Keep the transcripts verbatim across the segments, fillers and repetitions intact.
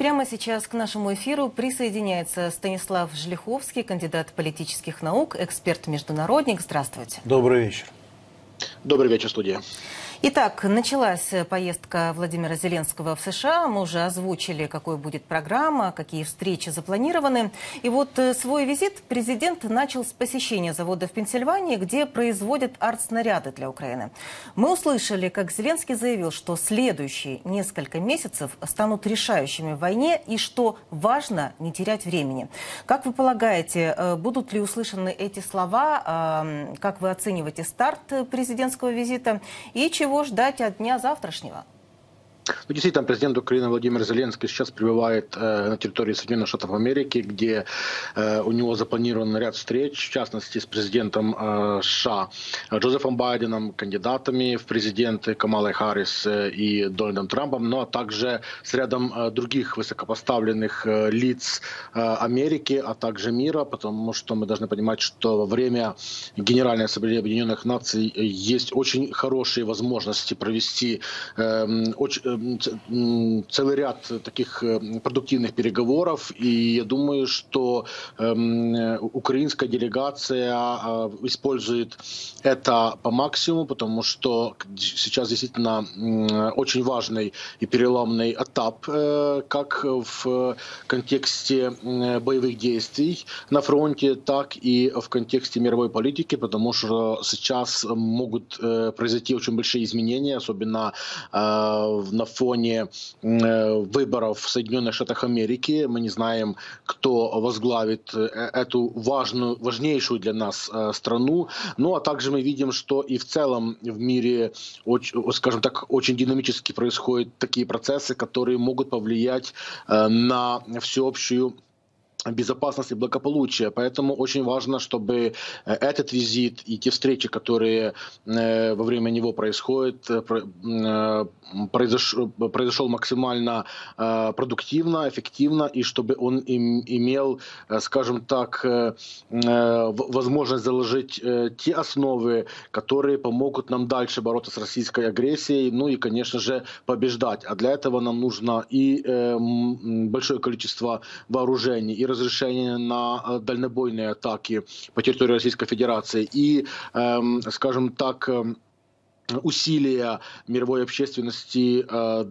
Прямо сейчас к нашему эфиру присоединяется Станислав Жлиховский, кандидат политических наук, эксперт-международник. Здравствуйте. Добрый вечер. Добрый вечер, студия. Итак, началась поездка Владимира Зеленского в США. Мы уже озвучили, какой будет программа, какие встречи запланированы. И вот свой визит президент начал с посещения завода в Пенсильвании, где производят артснаряды для Украины. Мы услышали, как Зеленский заявил, что следующие несколько месяцев станут решающими в войне и что важно не терять времени. Как вы полагаете, будут ли услышаны эти слова? Как вы оцениваете старт президентского визита? И чего ждать от дня завтрашнего? Ну, действительно, президент Украины Владимир Зеленский сейчас пребывает э, на территории Соединенных Штатов Америки, где э, у него запланирован ряд встреч, в частности, с президентом э, США Джозефом Байденом, кандидатами в президенты Камалой Харрис э, и Дональдом Трампом, ну а также с рядом э, других высокопоставленных э, лиц э, Америки, а также мира, потому что мы должны понимать, что во время Генеральной Ассамблеи Объединенных Наций есть очень хорошие возможности провести э, очень целый ряд таких продуктивных переговоров, и я думаю, что э, украинская делегация э, использует это по максимуму, потому что сейчас действительно э, очень важный и переломный этап, э, как в контексте э, боевых действий на фронте, так и в контексте мировой политики, потому что сейчас могут э, произойти очень большие изменения, особенно э, на фоне выборов в Соединенных Штатах Америки. Мы не знаем, кто возглавит эту важную, важнейшую для нас страну. Ну, а также мы видим, что и в целом в мире, скажем так, очень динамически происходят такие процессы, которые могут повлиять на всеобщую безопасность и благополучие. Поэтому очень важно, чтобы этот визит и те встречи, которые во время него происходят, произошел, произошел максимально продуктивно, эффективно, и чтобы он им, имел, скажем так, возможность заложить те основы, которые помогут нам дальше бороться с российской агрессией, ну и, конечно же, побеждать. А для этого нам нужно и большое количество вооружений, и разрешение на дальнобойные атаки по территории Российской Федерации и, э, скажем так, усилия мировой общественности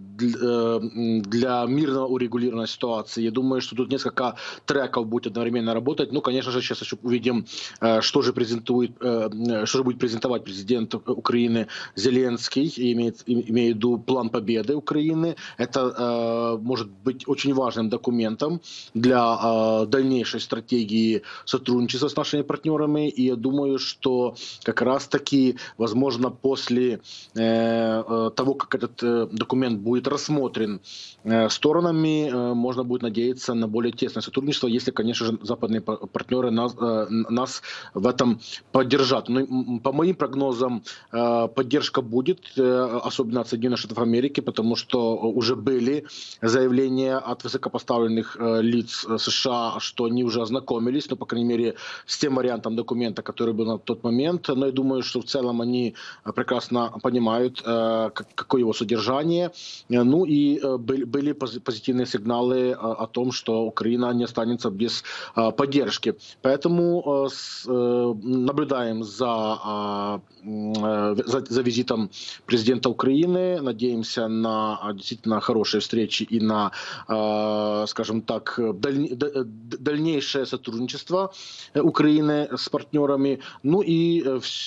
для мирного урегулирования ситуации. Я думаю, что тут несколько треков будет одновременно работать. Ну, конечно же, сейчас еще увидим, что же презентует, что же будет презентовать президент Украины Зеленский, имеет, имеет в виду план победы Украины. Это может быть очень важным документом для дальнейшей стратегии сотрудничества с нашими партнерами. И я думаю, что как раз-таки, возможно, после того, как этот документ будет рассмотрен сторонами, можно будет надеяться на более тесное сотрудничество, если, конечно же, западные партнеры нас, нас в этом поддержат. Но, по моим прогнозам, поддержка будет, особенно от Соединенных Штатов Америки, потому что уже были заявления от высокопоставленных лиц США, что они уже ознакомились, ну, по крайней мере, с тем вариантом документа, который был на тот момент. Но я думаю, что в целом они прекрасно понимают, какое его содержание. Ну и были позитивные сигналы о том, что Украина не останется без поддержки. Поэтому наблюдаем за, за, за визитом президента Украины. Надеемся на действительно хорошие встречи и на, скажем так, дальнейшее сотрудничество Украины с партнерами. Ну и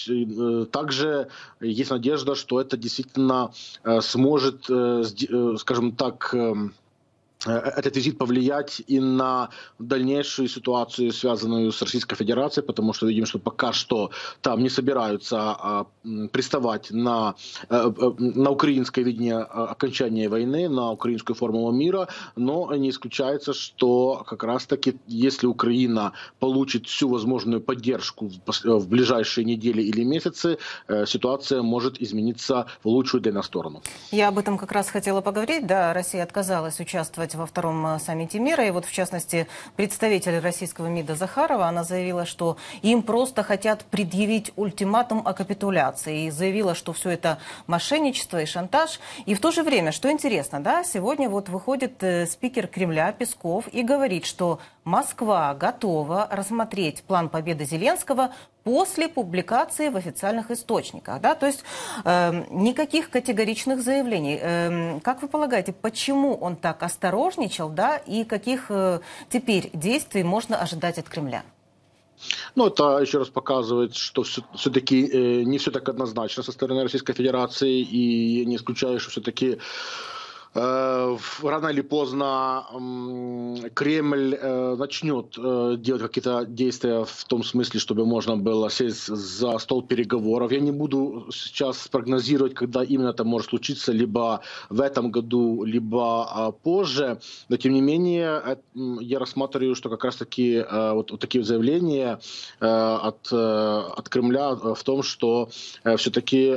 также есть надежда, что это действительно сможет, скажем так, этот визит повлиять и на дальнейшую ситуацию, связанную с Российской Федерацией, потому что видим, что пока что там не собираются а, приставать на, а, на украинское видение окончания войны, на украинскую формулу мира, но не исключается, что как раз-таки, если Украина получит всю возможную поддержку в, в ближайшие недели или месяцы, ситуация может измениться в лучшую для нас сторону. Я об этом как раз хотела поговорить. Да, Россия отказалась участвовать участвовать во втором саммите мира. И вот, в частности, представитель российского МИДа Захарова, она заявила, что им просто хотят предъявить ультиматум о капитуляции. И заявила, что все это мошенничество и шантаж. И в то же время, что интересно, да, сегодня вот выходит спикер Кремля Песков и говорит, что Москва готова рассмотреть план победы Зеленского после публикации в официальных источниках. Да? То есть э, никаких категоричных заявлений. Э, как вы полагаете, почему он так осторожничал, да, и каких э, теперь действий можно ожидать от Кремля? Ну, это еще раз показывает, что все-таки э, не все так однозначно со стороны Российской Федерации, и не исключаю, что все-таки рано или поздно Кремль начнет делать какие-то действия в том смысле, чтобы можно было сесть за стол переговоров. Я не буду сейчас прогнозировать, когда именно это может случиться, либо в этом году, либо позже. Но тем не менее, я рассматриваю, что как раз-таки вот, вот такие заявления от, от Кремля в том, что все-таки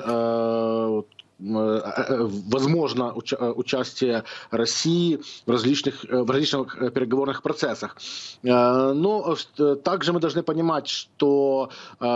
возможно участие России в различных, в различных переговорных процессах. Но также мы должны понимать, что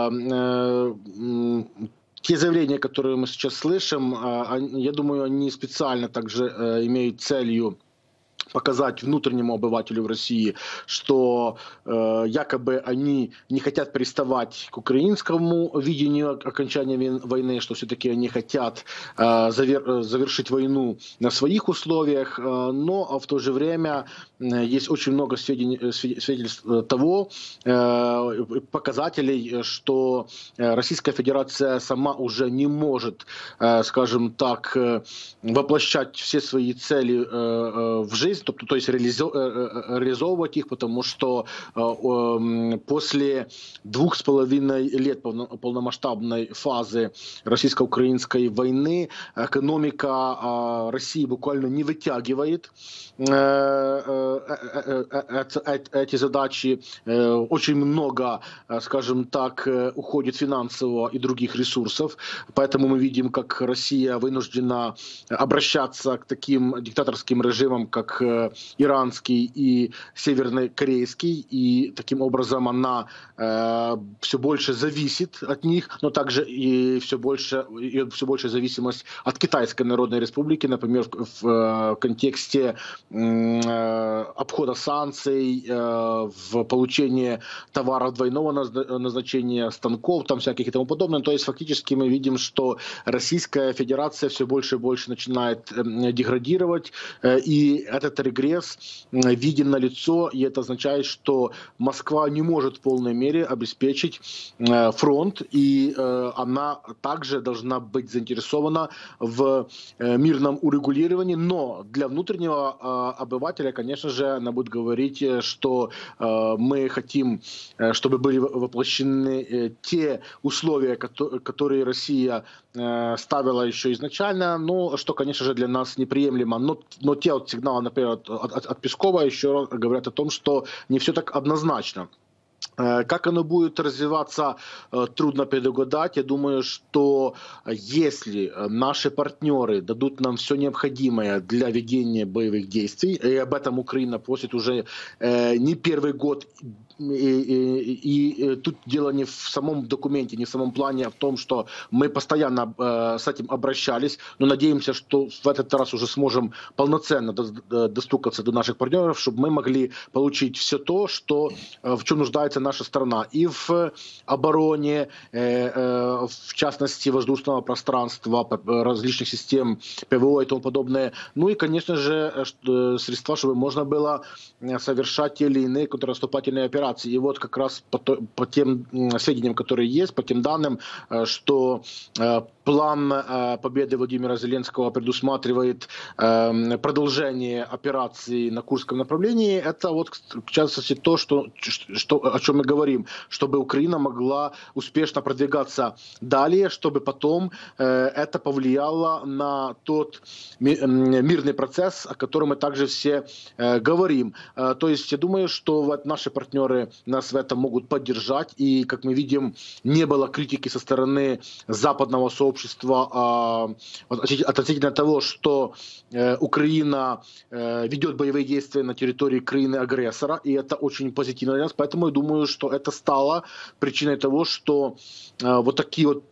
те заявления, которые мы сейчас слышим, я думаю, они специально также имеют целью показать внутреннему обывателю в России, что э, якобы они не хотят приставать к украинскому видению окончания войны, что все-таки они хотят э, завер, завершить войну на своих условиях, э, но в то же время э, есть очень много сведений, свидетельств того, э, показателей, что Российская Федерация сама уже не может, э, скажем так, э, воплощать все свои цели э, э, в жизнь, то, то есть реализовывать их, потому что э, после двух с половиной лет полномасштабной фазы российско-украинской войны экономика э, России буквально не вытягивает э, э, э, э, эти задачи. Э, очень много, скажем так, уходит финансового и других ресурсов, поэтому мы видим, как Россия вынуждена обращаться к таким диктаторским режимам, как иранский и севернокорейский, и таким образом она э, все больше зависит от них, но также и все больше, и все больше зависимость от Китайской Народной Республики, например, в, в, в контексте э, обхода санкций, э, в получении товаров двойного назначения, станков там всяких и тому подобное. То есть фактически мы видим, что Российская Федерация все больше и больше начинает э, деградировать, э, и этот регресс виден на лицо, и это означает, что Москва не может в полной мере обеспечить фронт, и она также должна быть заинтересована в мирном урегулировании, но для внутреннего обывателя, конечно же, она будет говорить, что мы хотим, чтобы были воплощены те условия, которые Россия ставила еще изначально, но что, конечно же, для нас неприемлемо. Но, но те вот сигналы, например, от, от, от Пескова еще говорят о том, что не все так однозначно. Как оно будет развиваться, трудно предугадать. Я думаю, что если наши партнеры дадут нам все необходимое для ведения боевых действий, и об этом Украина просит уже не первый год, и, и, и тут дело не в самом документе, не в самом плане, а в том, что мы постоянно э, с этим обращались, но надеемся, что в этот раз уже сможем полноценно до, достукаться до наших партнеров, чтобы мы могли получить все то, что, э, в чем нуждается наша страна. И в обороне, э, э, в частности, воздушного пространства, различных систем ПВО и тому подобное. Ну и, конечно же, средства, чтобы можно было совершать те или иные контрнаступательные операции. И вот как раз по, то, по тем сведениям, которые есть, по тем данным, что план победы Владимира Зеленского предусматривает продолжение операции на Курском направлении, это вот, в частности, то, что, что, о чем чем мы говорим, чтобы Украина могла успешно продвигаться далее, чтобы потом это повлияло на тот мирный процесс, о котором мы также все говорим. То есть я думаю, что наши партнеры нас в этом могут поддержать, и, как мы видим, не было критики со стороны западного сообщества относительно того, что Украина ведет боевые действия на территории Украины-агрессора, и это очень позитивно для нас. Поэтому я думаю, что это стало причиной того, что вот такие вот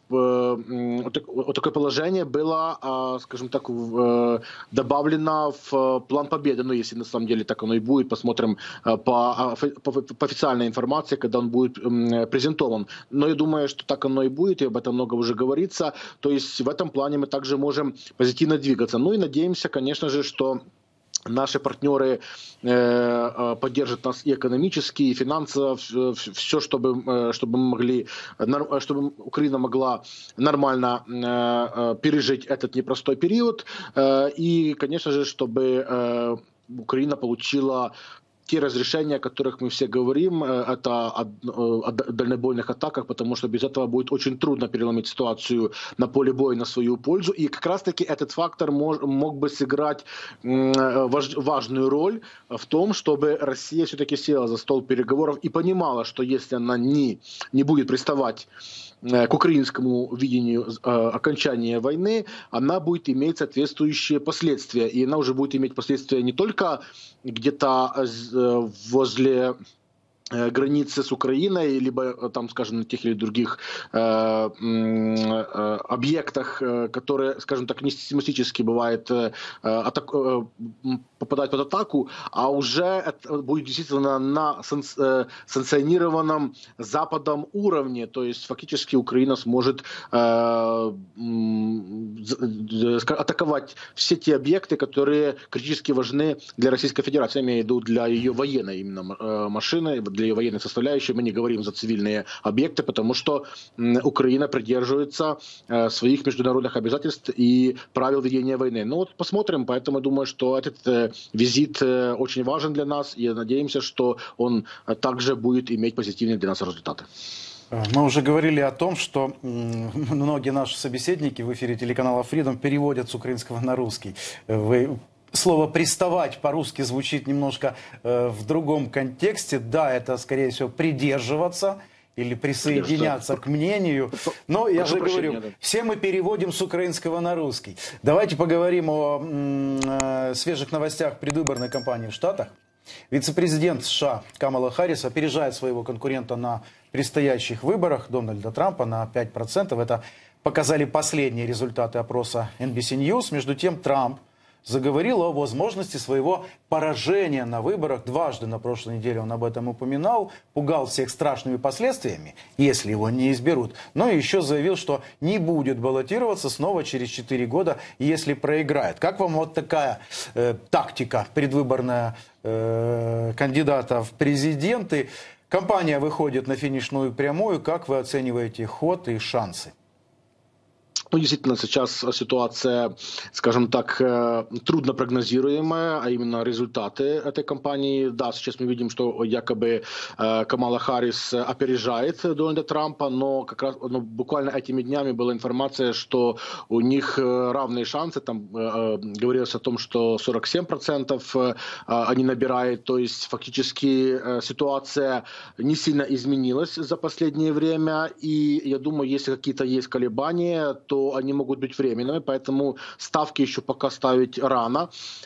вот такое положение было, скажем так, добавлено в план победы. Ну, если на самом деле так оно и будет, посмотрим по, по, по официальной информации, когда он будет презентован. Но я думаю, что так оно и будет, и об этом много уже говорится. То есть в этом плане мы также можем позитивно двигаться. Ну и надеемся, конечно же, что наши партнеры э, поддержат нас и экономически, и финансово, все, чтобы, чтобы мы могли, чтобы Украина могла нормально э, пережить этот непростой период, э, и, конечно же, чтобы э, Украина получила те разрешения, о которых мы все говорим, это о, о дальнобойных атаках, потому что без этого будет очень трудно переломить ситуацию на поле боя на свою пользу. И как раз-таки этот фактор мог, мог бы сыграть важ, важную роль в том, чтобы Россия все-таки села за стол переговоров и понимала, что если она не, не будет приставать к украинскому видению окончания войны, она будет иметь соответствующие последствия. И она уже будет иметь последствия не только где-то возле границы с Украиной, либо там, скажем, на тех или других э, э, объектах, которые, скажем так, не систематически бывает э, атак, э, попадать под атаку, а уже это будет действительно на санкционированном Западом уровне, то есть фактически Украина сможет э, атаковать все те объекты, которые критически важны для Российской Федерации, я имею в виду для ее военной именно машины, для ее военной составляющей. Мы не говорим за цивильные объекты, потому что Украина придерживается своих международных обязательств и правил ведения войны. Ну вот посмотрим, поэтому я думаю, что этот визит очень важен для нас, и надеемся, что он также будет иметь позитивные для нас результаты. Мы уже говорили о том, что многие наши собеседники в эфире телеканала Freedom переводят с украинского на русский. Вы... Слово «приставать» по-русски звучит немножко э, в другом контексте. Да, это, скорее всего, придерживаться или присоединяться к мнению. Но я же говорю, все мы переводим с украинского на русский. Давайте поговорим о э, свежих новостях предвыборной кампании в Штатах. Вице-президент США Камала Харрис опережает своего конкурента на предстоящих выборах Дональда Трампа на пять процентов. Это показали последние результаты опроса эн би си News. Между тем, Трамп заговорил о возможности своего поражения на выборах. Дважды на прошлой неделе он об этом упоминал, пугал всех страшными последствиями, если его не изберут. Но еще заявил, что не будет баллотироваться снова через четыре года, если проиграет. Как вам вот такая э, тактика предвыборная э, кандидата в президенты? Кампания выходит на финишную прямую. Как вы оцениваете ход и шансы? Ну, действительно, сейчас ситуация, скажем так, трудно прогнозируемая, а именно результаты этой кампании. Да, сейчас мы видим, что якобы Камала Харрис опережает Дональда Трампа, но как раз ну, буквально этими днями была информация, что у них равные шансы. Там говорилось о том, что сорок семь процентов они набирают, то есть фактически ситуация не сильно изменилась за последнее время. И я думаю, если какие-то есть колебания, то они могут быть временными, поэтому ставки еще пока ставить рано.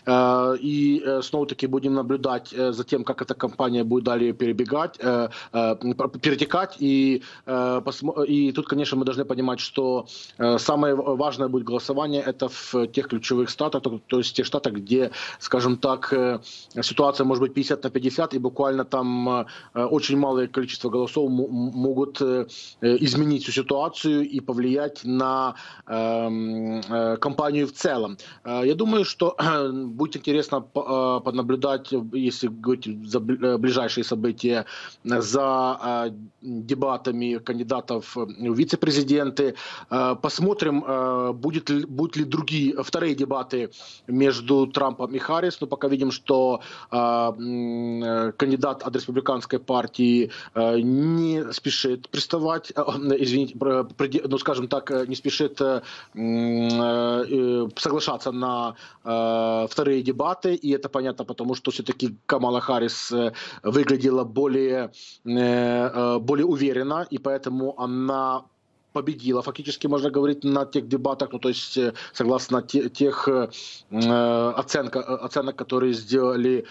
И снова-таки будем наблюдать за тем, как эта кампания будет далее перебегать, перетекать. И, и тут, конечно, мы должны понимать, что самое важное будет голосование это в тех ключевых штатах, то есть в тех штатах, где, скажем так, ситуация может быть пятьдесят на пятьдесят, и буквально там очень малое количество голосов могут изменить всю ситуацию и повлиять на кампанию в целом. Я думаю, что будет интересно понаблюдать, если говорить за ближайшие события, за дебатами кандидатов в вице-президенты. Посмотрим, будет ли, будут ли другие, вторые дебаты между Трампом и Харрис. Но пока видим, что кандидат от республиканской партии не спешит приставать, извините, ну, скажем так, не спешит соглашаться на вторые дебаты. И это понятно, потому что все-таки Камала Харрис выглядела более, более уверенно, и поэтому она победила, фактически можно говорить, на тех дебатах, ну то есть согласно те, тех э, оценка, оценок, которые сделали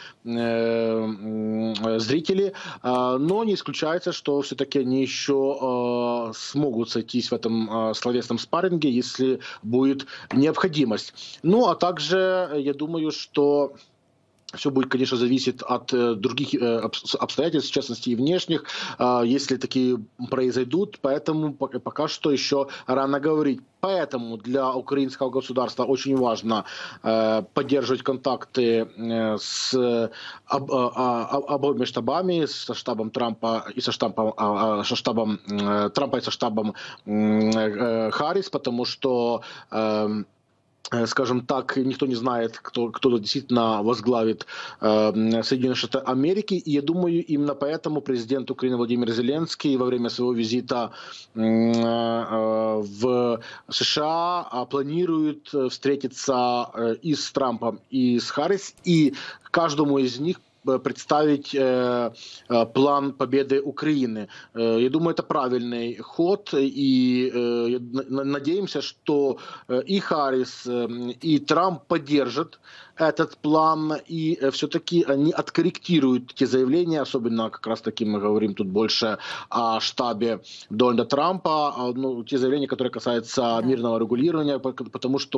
э, зрители, э, но не исключается, что все-таки они еще э, смогут сойтись в этом э, словесном спарринге, если будет необходимость. Ну а также я думаю, что все будет, конечно, зависеть от э, других э, обстоятельств, в частности и внешних, э, если такие произойдут. Поэтому пока, пока что еще рано говорить. Поэтому для украинского государства очень важно э, поддерживать контакты э, с об, э, обоими штабами, со штабом Трампа и со штабом, э, со штабом э, Трампа и со штабом э, Харрис, потому что э, скажем так, никто не знает, кто, кто действительно возглавит э, Соединенные Штаты Америки. И я думаю, именно поэтому президент Украины Владимир Зеленский во время своего визита э, э, в США планирует встретиться э, и с Трампом, и с Харрис, и каждому из них представить э, план победы Украины. Э, я думаю, это правильный ход, и э, надеемся, что и Харрис, и Трамп поддержат этот план, и все-таки они откорректируют те заявления, особенно как раз таки мы говорим тут больше о штабе Дональда Трампа, ну, те заявления, которые касаются мирного регулирования, потому что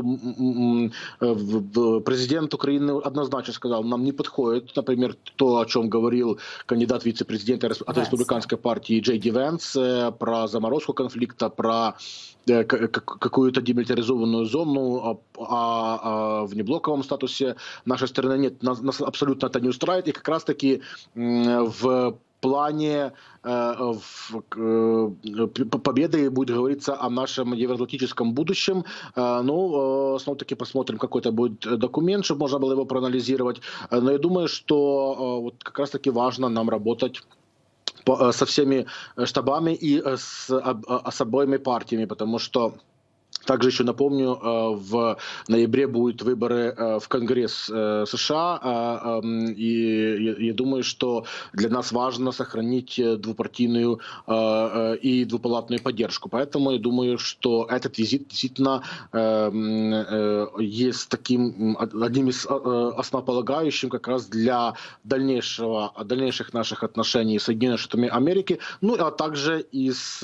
президент Украины однозначно сказал, нам не подходит, например, то, о чем говорил кандидат в вице-президента от республиканской партии Джей Ди Венс, про заморозку конфликта, про какую-то демилитаризованную зону, а, а в неблоковом статусе нашей страны нет. Нас, нас абсолютно это не устраивает. И как раз-таки в плане э, в, э, победы будет говориться о нашем евроатлантическом будущем. Э, ну, э, снова-таки посмотрим, какой это будет документ, чтобы можно было его проанализировать. Но я думаю, что э, вот как раз-таки важно нам работать со всеми штабами и с, с обоими партиями, потому что также еще напомню, в ноябре будут выборы в Конгресс США, и я думаю, что для нас важно сохранить двупартийную и двупалатную поддержку. Поэтому я думаю, что этот визит действительно есть таким одним из основополагающим как раз для дальнейшего, дальнейших наших отношений с Соединенными Штатами Америки, ну а также и с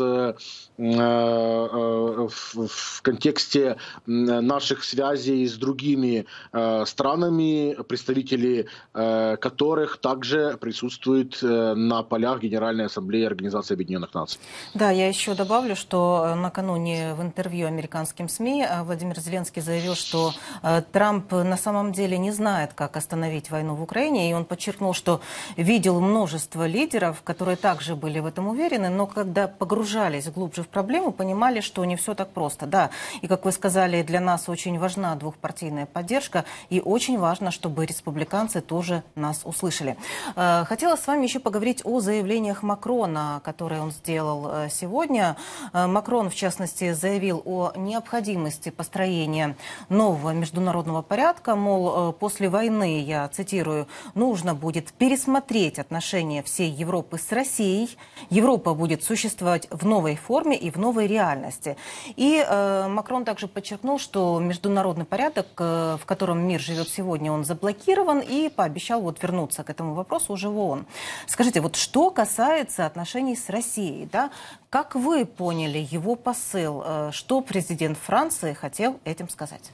в контексте наших связей с другими э, странами, представители э, которых также присутствуют э, на полях Генеральной Ассамблеи Организации Объединенных Наций. Да, я еще добавлю, что накануне в интервью американским СМИ Владимир Зеленский заявил, что э, Трамп на самом деле не знает, как остановить войну в Украине, и он подчеркнул, что видел множество лидеров, которые также были в этом уверены, но когда погружались глубже в проблему, понимали, что не все так просто. Да, и, как вы сказали, для нас очень важна двухпартийная поддержка, и очень важно, чтобы республиканцы тоже нас услышали. Хотела с вами еще поговорить о заявлениях Макрона, которые он сделал сегодня. Макрон, в частности, заявил о необходимости построения нового международного порядка, мол, после войны, я цитирую, нужно будет пересмотреть отношения всей Европы с Россией. Европа будет существовать в новой форме и в новой реальности. И э, Макрон также подчеркнул, что международный порядок, э, в котором мир живет сегодня, он заблокирован, и пообещал вот вернуться к этому вопросу уже в ООН. Скажите, вот что касается отношений с Россией, да, как вы поняли его посыл, э, что президент Франции хотел этим сказать?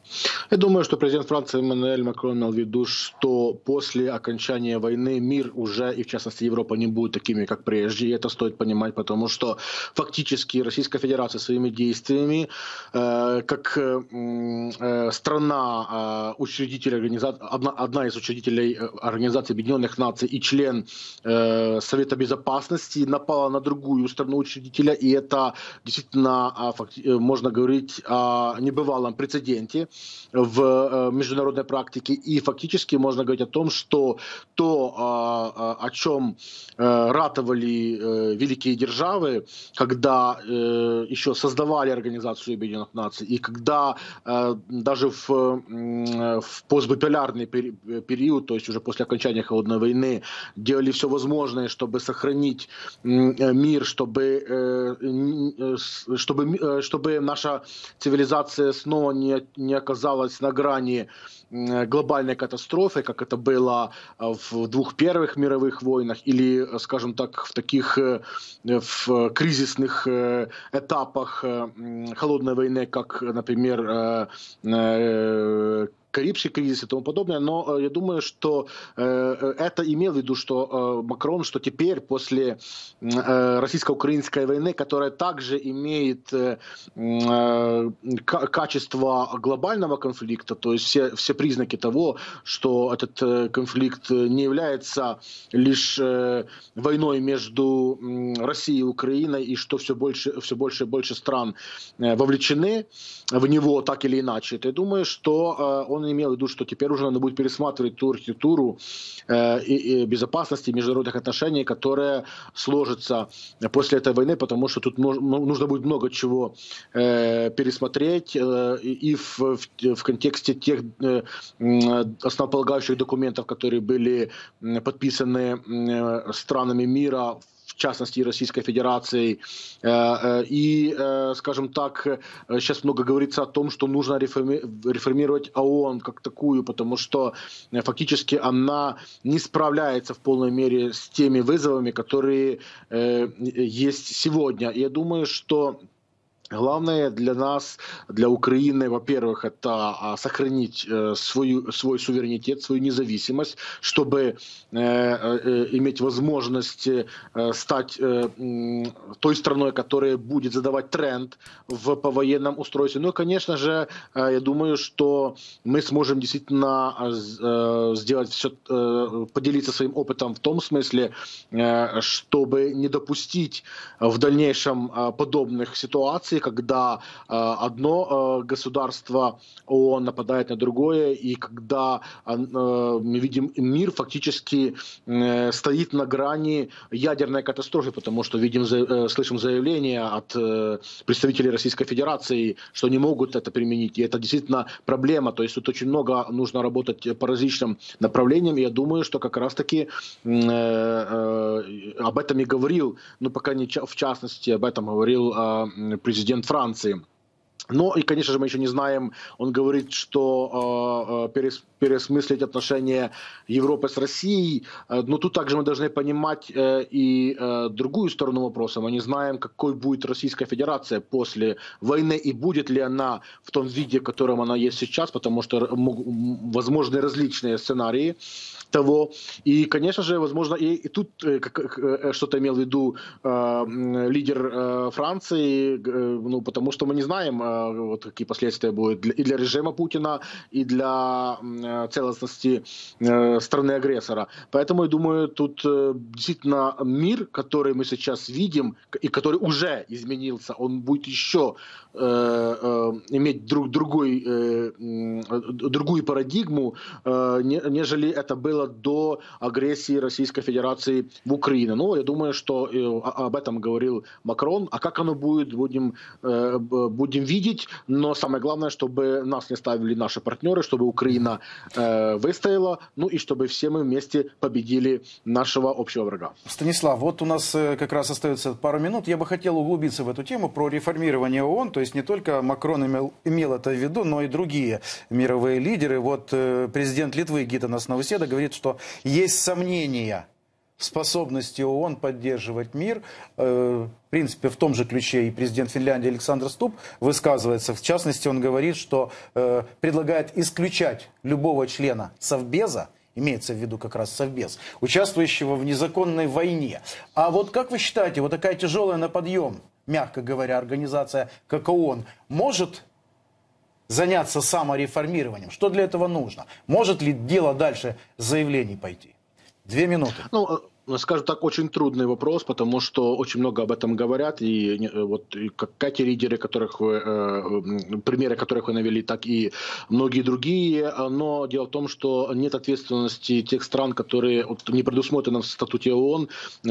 Я думаю, что президент Франции Эммануэль Макрон имел в виду, что после окончания войны мир уже, и в частности Европа, не будет такими, как прежде. И это стоит понимать, потому что фактически Российская Федерация своими действиями, э, как э, страна, э, учредитель организации, одна, одна из учредителей Организации Объединенных Наций и член э, Совета Безопасности, напала на другую страну учредителя. И это действительно, можно говорить о небывалом прецеденте в международной практике, и фактически можно говорить о том, что то, о чем ратовали великие державы, когда еще создавали Организацию Объединенных Наций, и когда даже в, в постбиполярный период, то есть уже после окончания Холодной войны, делали все возможное, чтобы сохранить мир, чтобы, чтобы, чтобы наша цивилизация снова не, не оказалась на грани глобальной катастрофы, как это было в двух первых мировых войнах, или, скажем так, в таких в кризисных этапах Холодной войны, как, например, Карибский кризис и тому подобное, но я думаю, что э, это имел в виду, что э, Макрон, что теперь после э, российско-украинской войны, которая также имеет э, э, качество глобального конфликта, то есть все, все признаки того, что этот э, конфликт не является лишь э, войной между э, Россией и Украиной, и что все больше, все больше и больше стран э, вовлечены в него так или иначе, то я думаю, что э, он имел в виду, что теперь уже надо будет пересматривать ту архитектуру э, и, и безопасности международных отношений, которая сложится после этой войны, потому что тут мож, нужно будет много чего э, пересмотреть э, и в, в, в контексте тех э, основополагающих документов, которые были подписаны э, странами мира, в частности Российской Федерацией. И, скажем так, сейчас много говорится о том, что нужно реформировать ООН как такую, потому что фактически она не справляется в полной мере с теми вызовами, которые есть сегодня. И я думаю, что главное для нас, для Украины, во-первых, это сохранить свою, свой суверенитет, свою независимость, чтобы э, э, иметь возможность э, стать э, той страной, которая будет задавать тренд в повоенном устройстве. Ну и, конечно же, э, я думаю, что мы сможем действительно э, сделать все, э, поделиться своим опытом в том смысле, э, чтобы не допустить в дальнейшем э, подобных ситуаций, когда э, одно э, государство ООН нападает на другое, и когда э, мы видим, мир фактически э, стоит на грани ядерной катастрофы, потому что видим, э, слышим заявления от э, представителей Российской Федерации, что не могут это применить, и это действительно проблема, то есть тут очень много нужно работать по различным направлениям, и я думаю, что как раз-таки э, э, об этом и говорил, ну пока не в частности, об этом говорил э, президент Франции. Но и, конечно же, мы еще не знаем, он говорит, что э, перес, переосмыслить отношения Европы с Россией, э, но тут также мы должны понимать э, и э, другую сторону вопроса. Мы не знаем, какой будет Российская Федерация после войны и будет ли она в том виде, в котором она есть сейчас, потому что возможны различные сценарии того. И, конечно же, возможно, и, и тут э, как, э, что-то имел в виду э, лидер э, Франции, э, ну, потому что мы не знаем, э, вот какие последствия будут для, и для режима Путина, и для э, целостности э, страны-агрессора. Поэтому, я думаю, тут э, действительно мир, который мы сейчас видим, и который уже изменился, он будет еще э, э, иметь друг, другой, э, другую парадигму, э, нежели это было до агрессии Российской Федерации в Украину. Ну, я думаю, что об этом говорил Макрон. А как оно будет, будем, будем видеть. Но самое главное, чтобы нас не ставили наши партнеры, чтобы Украина выстояла, ну и чтобы все мы вместе победили нашего общего врага. Станислав, вот у нас как раз остается пару минут. Я бы хотел углубиться в эту тему про реформирование ООН. То есть не только Макрон имел, имел это в виду, но и другие мировые лидеры. Вот президент Литвы Гитанас Науседа говорит, что есть сомнения способности ООН поддерживать мир. В принципе, в том же ключе и президент Финляндии Александр Стуб высказывается. В частности, он говорит, что предлагает исключать любого члена Совбеза, имеется в виду как раз Совбез, участвующего в незаконной войне. А вот как вы считаете, вот такая тяжелая на подъем, мягко говоря, организация, как ООН, может заняться самореформированием? Что для этого нужно? Может ли дело дальше заявлений пойти? Две минуты. Ну, скажем так, очень трудный вопрос, потому что очень много об этом говорят, и вот и как те лидеры, которых вы, э, примеры которых вы навели, так и многие другие. Но дело в том, что нет ответственности тех стран, которые вот, не предусмотрены в статуте ООН,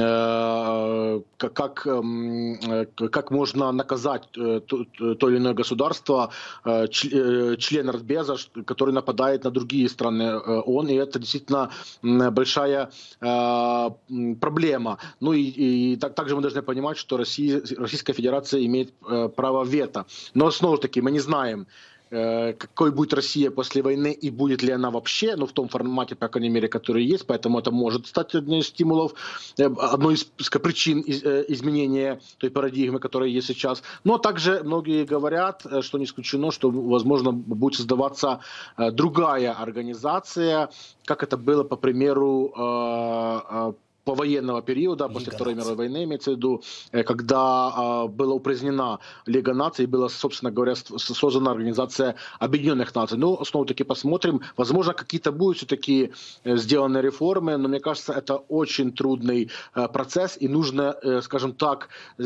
э, как, э, как можно наказать э, то, то или иное государство, э, член Радбеза, который нападает на другие страны ООН, и это действительно большая э, проблема. Ну и, и так, также мы должны понимать, что Россия, Российская Федерация имеет э, право вето. Но снова таки мы не знаем, э, какой будет Россия после войны и будет ли она вообще, ну в том формате, по крайней мере, который есть, поэтому это может стать одним из стимулов, э, одной из причин из, э, изменения той парадигмы, которая есть сейчас. Но также многие говорят, что не исключено, что возможно будет создаваться э, другая организация, как это было, по примеру, э, э, повоенного периода, после Лига Второй наций. мировой войны, имеется в виду, когда э, была упразднена Лига наций, была, собственно говоря, создана Организация Объединенных Наций. Ну, снова-таки посмотрим. Возможно, какие-то будут все-таки сделаны реформы, но мне кажется, это очень трудный э, процесс, и нужно, э, скажем так, э,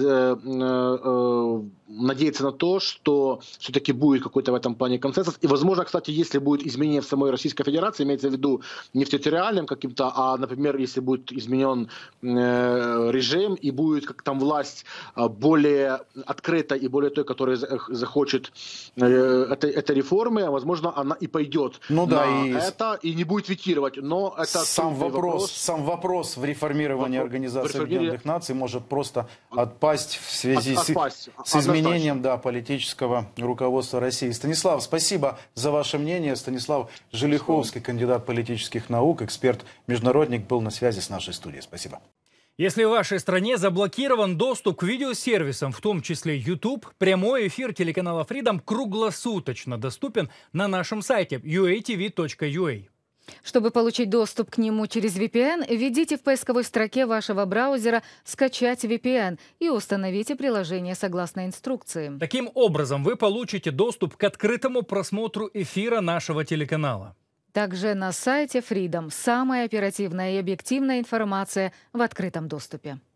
э, надеяться на то, что все-таки будет какой-то в этом плане консенсус. И, возможно, кстати, если будет изменение в самой Российской Федерации, имеется в виду не в территориальном каким-то, а, например, если будет изменен режим и будет как там власть более открыта и более той, которая захочет этой, этой реформы, возможно, она и пойдет ну, на да, и это и не будет ветировать. Но это сам вопрос, вопрос. сам вопрос в реформировании Вопрос, Организации в реформировании... Объединенных Наций может просто отпасть в связи От, с, отпасть, с изменением да, политического руководства России. Станислав, спасибо за ваше мнение. Станислав Желиховский, кандидат политических наук, эксперт, международник, был на связи с нашей студией. Спасибо. Если в вашей стране заблокирован доступ к видеосервисам, в том числе YouTube, прямой эфир телеканала Freedom круглосуточно доступен на нашем сайте ю эй ти ви точка ю эй. Чтобы получить доступ к нему через ви пи эн, введите в поисковой строке вашего браузера «Скачать ви пи эн» и установите приложение согласно инструкции. Таким образом, вы получите доступ к открытому просмотру эфира нашего телеканала. Также на сайте Freedom самая оперативная и объективная информация в открытом доступе.